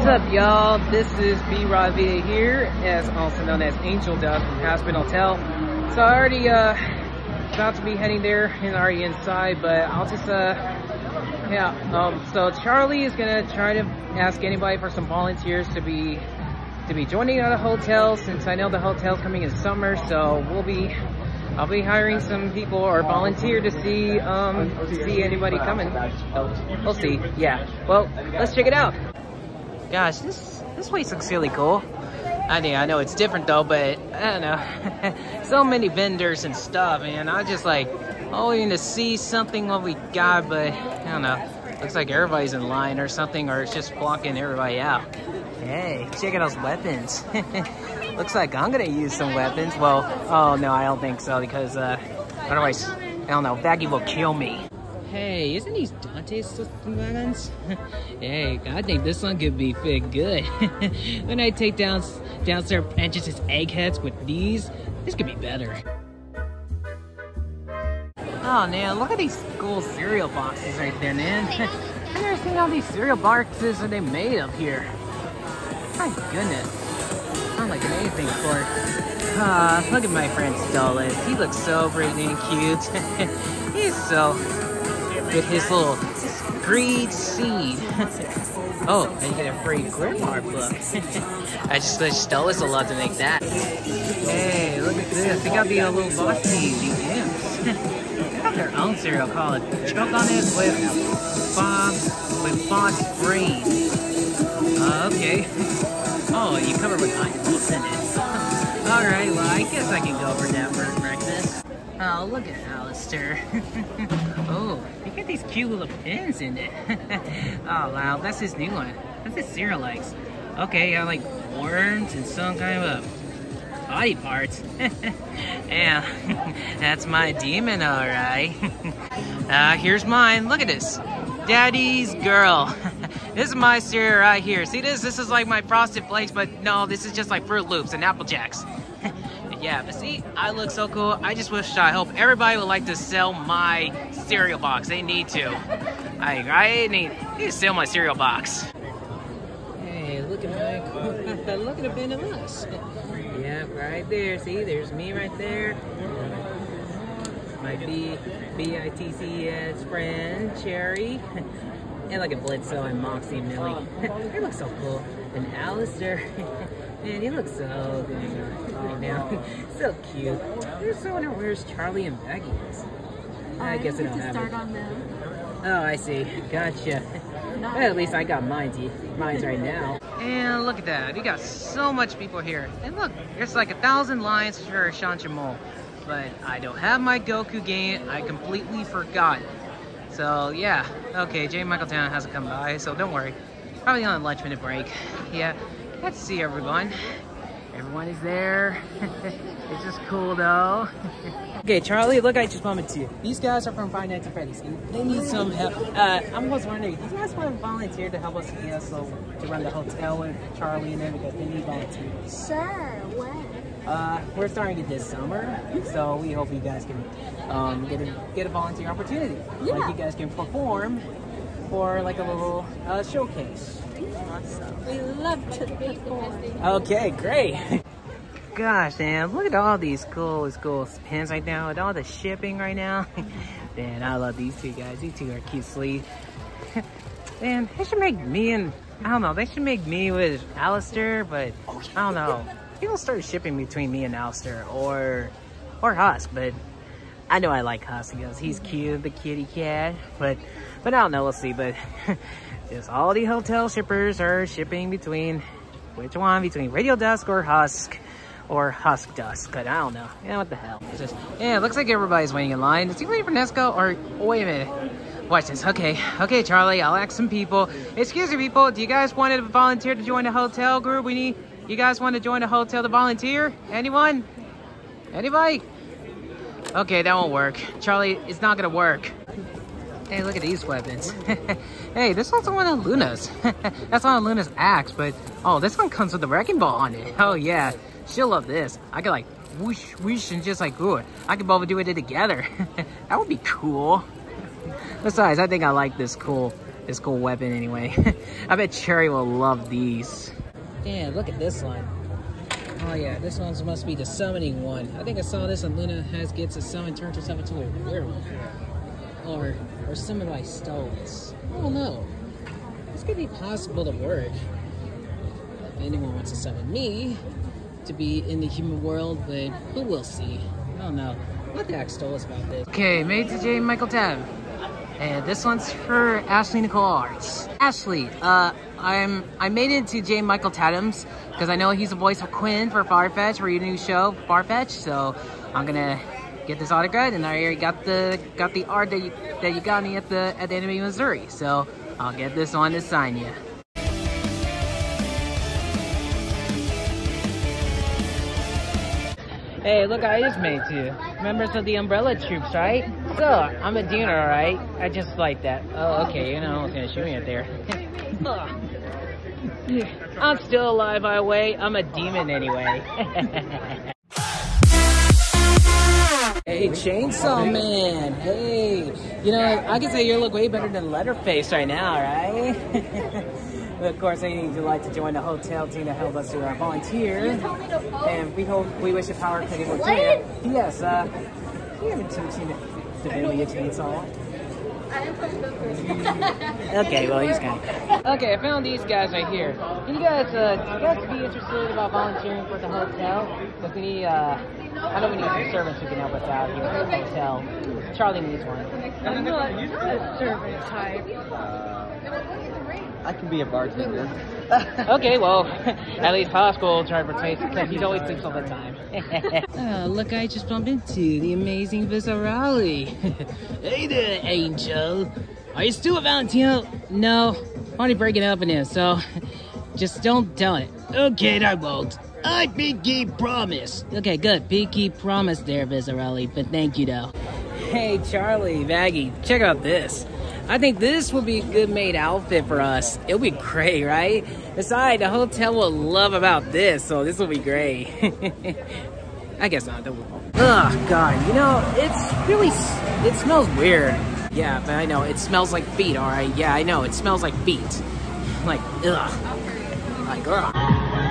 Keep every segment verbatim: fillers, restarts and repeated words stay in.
up, y'all? This is B Ravia here, as also known as Angel Dove from Hazbin Hotel. So I already uh about to be heading there and already inside, but I'll just uh yeah um so Charlie is gonna try to ask anybody for some volunteers to be to be joining at a hotel, since I know the hotel's coming in summer. So we'll be I'll be hiring some people or volunteer to see um to see anybody coming. So we'll see. Yeah. Well, let's check it out. Gosh, this this place looks really cool. I mean, I know it's different though, but I don't know. So many vendors and stuff, man. I just like hoping to see something what we got, but I don't know. Looks like everybody's in line or something, or it's just blocking everybody out. Hey, check out those weapons. Looks like I'm gonna use some weapons. Well, oh no, I don't think so, because uh, otherwise, I don't know, Baggy will kill me. Hey, isn't these Dante's weapons? Hey, I think this one could be fit good. When I take down downstairs Prentice's eggheads with these, this could be better. Oh man, look at these cool cereal boxes right there, man. I've never seen all these cereal boxes that they made up here. My goodness. I'm like anything for it. Ah, look at my friend Stolas. He looks so pretty and cute. He's so with his little greed seed. Oh, and you get a free grimoire book. I just wish Stolas will love to make that. Hey, look at this. They got the uh, little box tees, the imps. They got their own cereal called Choke on It with Bob with Bob's Brain. Uh, okay. Oh, you cover with icicles in it. Alright, well, I guess I can go for that for breakfast. Oh, look at Alistair. Oh, they got these cute little pins in it. Oh, wow, that's his new one. That's his cereal likes. Okay, I like worms and some kind of a body parts. Yeah, that's my demon, alright. Uh, here's mine. Look at this. Daddy's Girl. This is my cereal right here. See this? This is like my Frosted Flakes, but no, this is just like Fruit Loops and Apple Jacks. Yeah, but see, I look so cool. I just wish, I hope everybody would like to sell my cereal box. They need to. I, I need, need to sell my cereal box. Hey, look at my, look at a bit of us. Yeah, right there. See, there's me right there. My B, B I T C S friend, Cherry. And like a Blitzo and Moxie and Millie. They look so cool. And Alistair. Man, he looks so good right now. So cute. There's so wondering where's Charlie and Becky is. I, I guess I don't have start it. On them. Oh, I see. Gotcha. Well, at least I got mine's, mine's right now. And look at that. We got so much people here. And look, there's like a thousand lines for Shanchamol. But I don't have my Goku game. I completely forgot. So yeah. Okay, J. Michael Tatum hasn't come by, so don't worry. Probably on a lunch minute break. Yeah. Got to see everyone. Everyone is there. It's just cool though. Okay, Charlie, look, I just bumped into you. These guys are from Five Nights at Freddy's. They need some help. Uh, I'm just wondering, do you guys want to volunteer to help us you know, so, to run the hotel with Charlie and them, because they need volunteers? Sure, when? Uh, we're starting it this summer, so we hope you guys can um, get a get a volunteer opportunity. Yeah. Like you guys can perform for like a little uh, showcase. Awesome. We love to perform. Okay, great. Gosh, man, look at all these cool, cool pins right now, with all the shipping right now. Man, I love these two guys. These two are cute sleeve. Man, they should make me and, I don't know, they should make me with Alistair, but I don't know. People start shipping between me and Alistair or, or Husk, but I know I like Husk because he's cute, the kitty cat, but, but I don't know, we'll see, but just all the hotel shippers are shipping between, which one, between Radio Dusk or Husk, or Husk Dusk, but I don't know. Yeah, what the hell. It's just, yeah, it looks like everybody's waiting in line. Is he waiting for Nesco, or, oh, wait a minute. Watch this, okay, okay, Charlie, I'll ask some people. Excuse me, people, do you guys want to volunteer to join the hotel group? We need, you guys want to join the hotel to volunteer? Anyone? Anybody? Okay, that won't work. Charlie, it's not gonna work. Hey, look at these weapons. Hey, this one's one of Luna's. That's one of Luna's axe, but oh, this one comes with the wrecking ball on it. Oh yeah, she'll love this. I could like whoosh, whoosh, and just like, ooh, I could both do it together. That would be cool. Besides, I think I like this cool his cool weapon anyway. I bet Cherry will love these. Damn, look at this one. Oh yeah, this one must be the summoning one. I think I saw this on Luna has gets a summon, turns herself into a werewolf. Or, or summoned by stones. I don't know. This could be possible to work. If anyone wants to summon me to be in the human world, but who will see? I don't know. What the heck stole us about this? Okay, made to J. Michael Tatum. And this one's for Ashley Nicole Arts. Ashley, uh, I'm I made it to J. Michael Tatum's because I know he's the voice of Quinn for Farfetch for your new show, Farfetch. So I'm gonna get this autographed, and I already got the got the art that you that you got me at the at the Anime Missouri. So I'll get this on to sign you. Hey, look, I just made two members of the Umbrella Troops, right? So, I'm a demon, alright? I just like that. Oh, okay, you know, I was gonna shoot me right there. I'm still alive, by the way. I'm a demon anyway. Hey, Chainsaw Man. Hey, you know, I can say you look way better than Leatherface right now, right? But of course, anything you'd like to join the hotel team that help us do our volunteer. And we hope we wish the power could even do. Yes, uh, you haven't teaching to build a chainsaw. Okay, well, he's kind of. Okay, I found these guys right here. Can you guys, uh, you guys be interested about volunteering for the hotel? Because we need, uh, I know we need some servants who can help us out here at the hotel. Charlie needs one. I'm not a servant type. I can be a bartender. Okay, well, at least Pascal will try for taste because he always sleeps all the time. Oh, look, I just bumped into the amazing Viscerali. Hey there, Angel. Are you still a Valentino? No, I'm only breaking up in here, so just don't tell it. Okay, I won't. I pinky promise. Okay, good. Pinky promise there, Viscerali, but thank you, though. Hey, Charlie, Maggie, check out this. I think this would be a good made outfit for us. It'll be great, right? Besides, the hotel will love about this, so this will be great. I guess not. Oh, God. You know, it's really... It smells weird. Yeah, but I know. It smells like feet, all right? Yeah, I know. It smells like feet. Like, ugh. Like, ugh.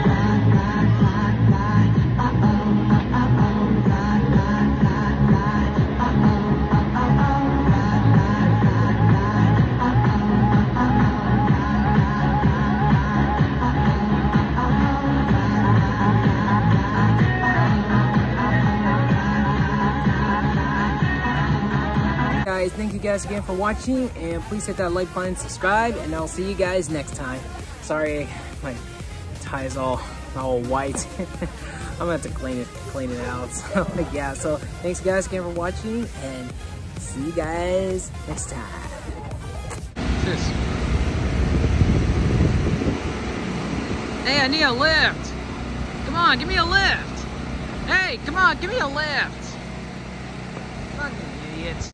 Guys, thank you guys again for watching, and please hit that like button, subscribe, and I'll see you guys next time. Sorry, my tie is all all white. I'm gonna have to clean it clean it out. So yeah, so thanks guys again for watching, and see you guys next time. This. Hey, I need a lift. Come on, give me a lift. Hey, come on, give me a lift. Fucking idiots.